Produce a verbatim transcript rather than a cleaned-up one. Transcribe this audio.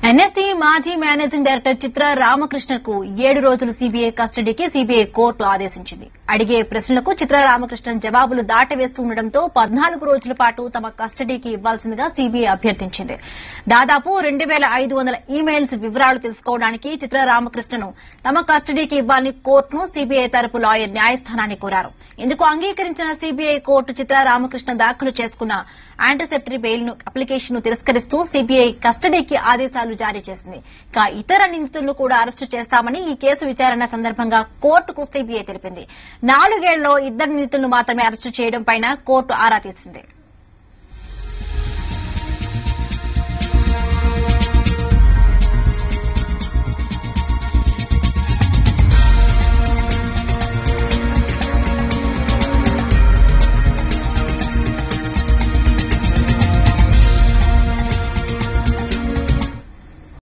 NSC మాజీ managing director చిత్ర రామకృష్ణకు ఏడు రోజుల సీబీఐ కస్టడీకి సీబీఐ కోర్టు ఆదేశించింది. అడిగే ప్రశ్నలకు చిత్ర రామకృష్ణన్ జవాబులు దాటవేస్తుండటంతో పద్నాలుగు రోజుల పాటు తమ కస్టడీకి ఇవ్వాల్సిందిగా సీబీఐ అభ్యర్థించింది. దాదాపు రెండు పేల ఐదు వందల ఈమెయిల్స్ వివరాలు తెలుసుకోవడానికి చిత్ర రామకృష్ణను తమ కస్టడీకి ఇవ్వాలని కోర్టును సీబీఐ తరపు లాయర్ న్యాయస్థానాన్ని కోరారు. ఇందుకు అంగీకరించిన సీబీఐ కోర్టు చిత్ర రామకృష్ణ దాఖలు చేసుకున్న యాంటిసిపటరీ బెయిల్ అప్లికేషన్ ను తిరస్కరిస్తూ సీబీఐ కస్టడీకి ఆదేశాలు జారీ చేసింది. ఇక ఇతర నిందితులను కూడా అరెస్టు చేస్తామని ఈ కేసు విచారణ సందర్భంగా కోర్టుకు సీబీఐ తెలిపింది. నాలుగేళ్లలో ఇద్దరు నిందితులను మాత్రమే అరెస్టు చేయడంపై కోర్టు ఆరా తీసింది.